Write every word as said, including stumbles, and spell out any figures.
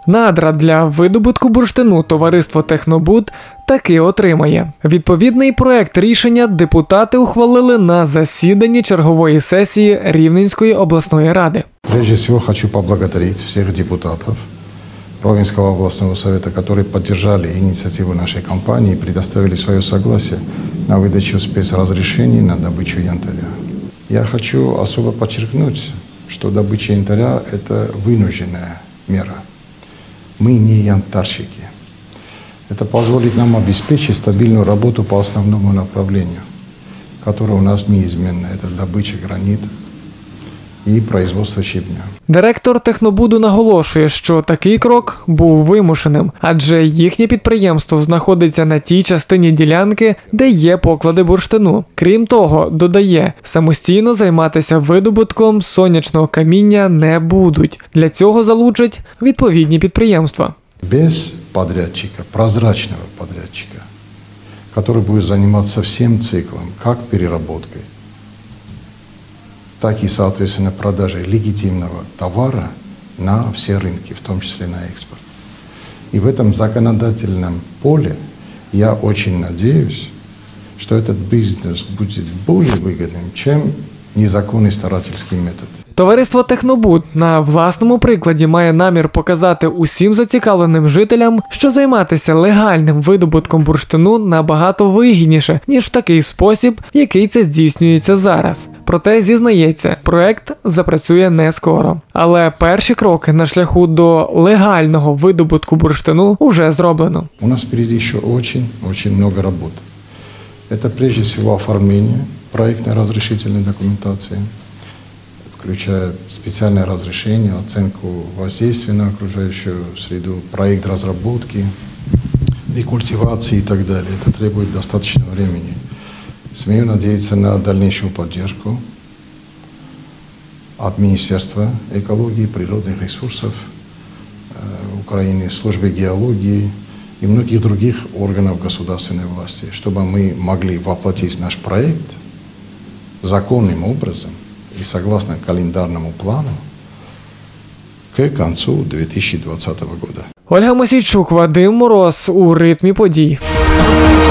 Надра для видобутку бурштину товариство «Технобуд» таки отримає. Відповідний проект рішення депутати ухвалили на засіданні чергової сесії Рівненської обласної ради. Прежде всего хочу поблагодарить всех депутатов Ровенского областного совета, которые поддержали инициативу нашей компании и предоставили свое согласие на выдачу спецразрешений на добычу янтаря. Я хочу особо подчеркнуть, что добыча янтаря – это вынужденная мера. Мы не янтарщики. Это позволит нам обеспечить стабильную работу по основному направлению, которое у нас неизменно – это добыча гранита і производство щебня. Директор «Технобуду» наголошує, що такий крок був вимушеним, адже їхнє підприємство знаходиться на тій частині ділянки, де є поклади бурштину. Крім того, додає, самостійно займатися видобутком сонячного каміння не будуть. Для цього залучать відповідні підприємства. Без подрядчика, прозрачного подрядчика, который будет заниматься всем циклом, как переработкой, так и, соответственно, продажей легитимного товара на все рынки, в том числе на экспорт. И в этом законодательном поле я очень надеюсь, что этот бизнес будет более выгодным, чем незаконний старательський метод. Товариство «Технобуд» на власному прикладі має намір показати усім зацікавленим жителям, що займатися легальним видобутком бурштину набагато вигідніше, ніж в такий спосіб, який це здійснюється зараз. Проте, зізнається, проект запрацює не скоро. Але перші кроки на шляху до легального видобутку бурштину уже зроблено. У нас впереди ще дуже-дуже багато роботи. Це, прежде всего, оформление проектно-разрешительной документации, включая специальное разрешение, оценку воздействия на окружающую среду, проект разработки, рекультивации и так далее. Это требует достаточно времени. Смею надеяться на дальнейшую поддержку от Министерства экологии и природных ресурсов Украины, службы геологии и многих других органов государственной власти, чтобы мы могли воплотить наш проект законным образом и согласно календарному плану к концу две тысячи двадцатого года. Ольга Мосійчук, Вадим Мороз у ритмі подій.